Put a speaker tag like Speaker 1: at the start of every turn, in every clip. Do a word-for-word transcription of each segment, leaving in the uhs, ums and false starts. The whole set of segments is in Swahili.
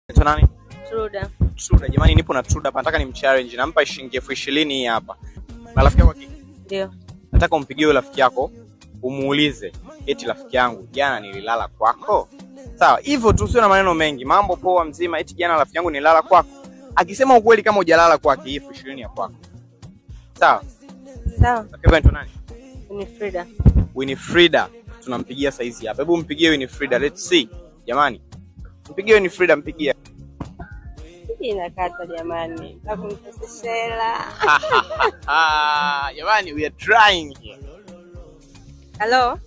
Speaker 1: Ito nani?
Speaker 2: Truda.
Speaker 1: Truda, jamani nipo na Truda hapa, nataka nimchallenge, nampa shilingi elfu ishirini hii hapa. Na rafiki yako kiki?
Speaker 2: Ndio.
Speaker 1: Nataka umpigie rafiki yako, umuulize, eti rafiki yangu, jana nililala kwako? Sawa, hivyo tu, sio na maneno mengi. Mambo poa mzima, eti jana rafiki yangu nililala kwako. Akisema ukweli kama hujalala kwake, elfu ishirini ya kwako. Sawa?
Speaker 2: Sawa.
Speaker 1: Rafiki yako nani?
Speaker 2: Winifrida.
Speaker 1: Winifrida. Tunampigia saizi hapa. Hebu mpigie Winifrida, let's see. Jamani. Mpigie Winifrida, mpigie.
Speaker 2: Inakata jamani. Nakumtoseshela.
Speaker 1: Jamani, we are trying here.
Speaker 2: Hello?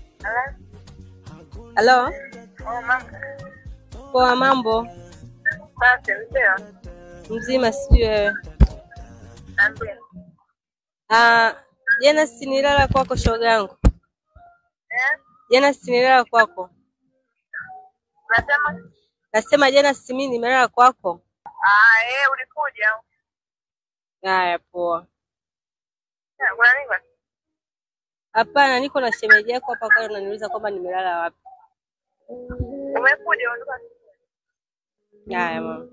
Speaker 2: Hello?
Speaker 3: Oh, mambo.
Speaker 2: Poa, mambo?
Speaker 3: Safi, mzee.
Speaker 2: Mzima, sijui wewe.
Speaker 3: Ambia.
Speaker 2: Ah, jana si nilala kwako shoga yangu.
Speaker 3: Eh?
Speaker 2: Jana si nilala kwako.
Speaker 3: Nasema?
Speaker 2: Nasema jana si mimi nimelala kwako.
Speaker 3: Ah, eh, ulikuja.
Speaker 2: Haya, poa.
Speaker 3: Ya, kuna nini?
Speaker 2: Hapana, niko na shemeji yako hapa, kwa hiyo unaniuliza kwamba nimelala wapi.
Speaker 3: Umekuja ondoka.
Speaker 2: Haya mama.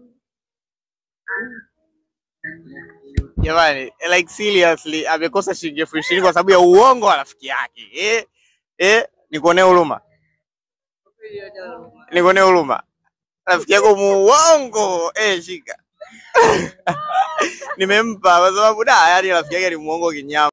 Speaker 1: Jamani, like seriously, amekosa shilingi elfu ishirini kwa sababu ya uongo wa rafiki yake. Eh? Eh, nikuonee huruma. Nikuonee huruma. Rafiki yako muongo. Eh, shika. Nimempa kwa sababu da, yani rafiki yake ni muongo kinyama.